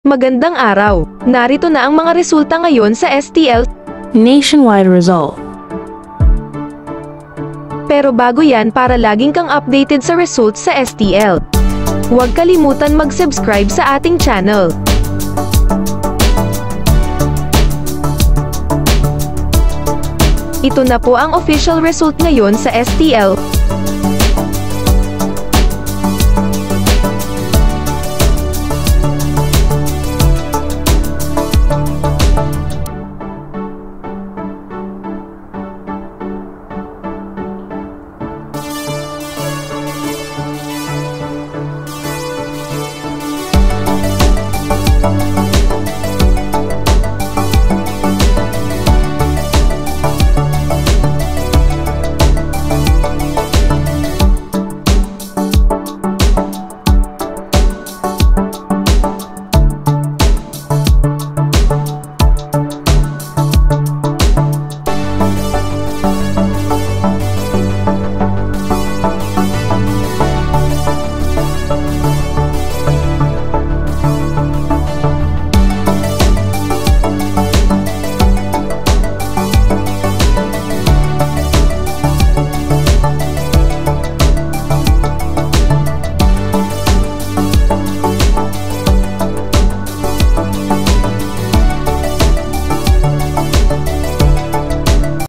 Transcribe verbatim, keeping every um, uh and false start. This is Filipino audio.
Magandang araw! Narito na ang mga resulta ngayon sa S T L Nationwide result. Pero bago yan, para laging kang updated sa results sa S T L, huwag kalimutan mag-subscribe sa ating channel. Ito na po ang official result ngayon sa S T L.